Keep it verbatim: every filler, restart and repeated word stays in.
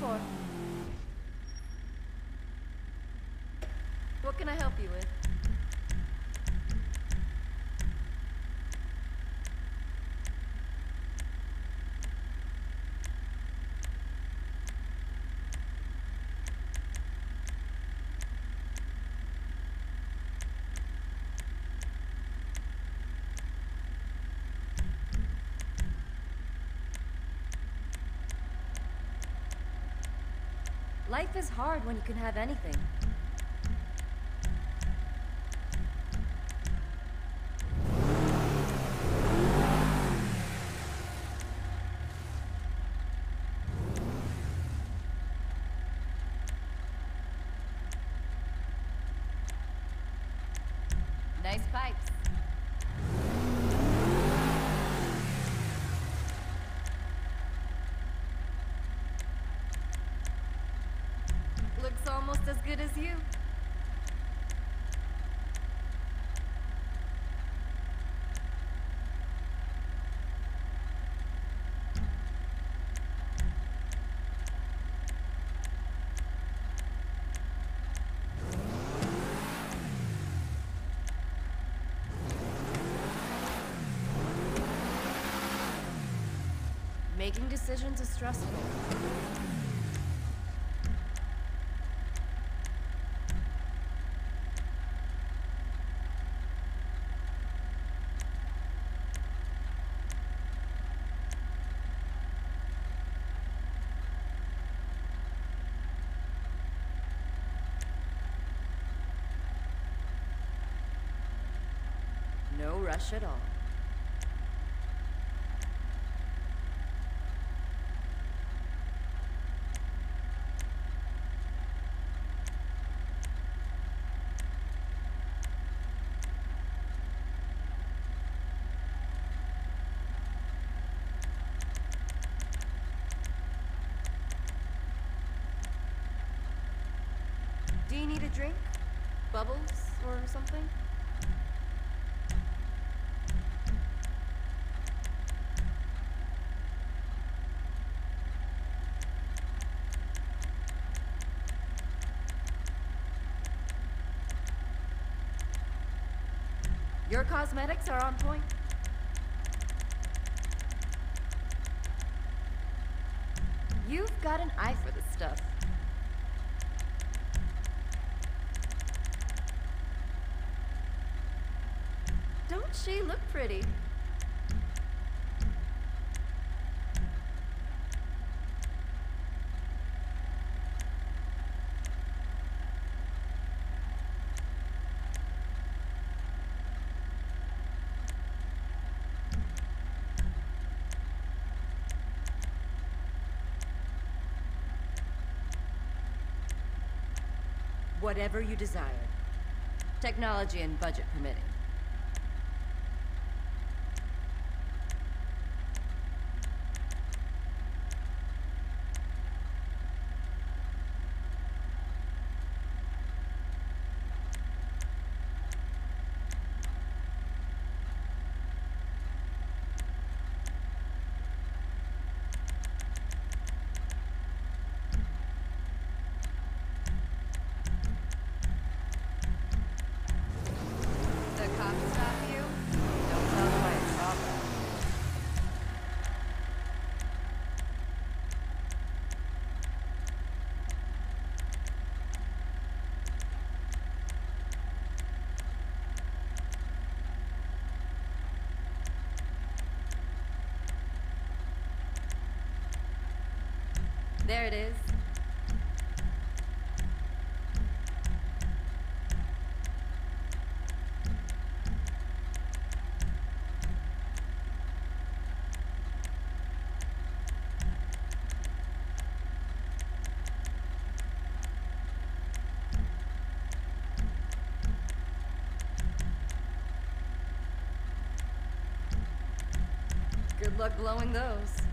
for? What can I help you with? Life is hard when you can have anything. Nice pipes. Looks almost as good as you. Making decisions is stressful. No rush at all. Do you need a drink? Bubbles or something? Your cosmetics are on point. You've got an eye for this stuff. Don't she look pretty? Whatever you desire. Technology and budget permitting. There it is. Good luck blowing those.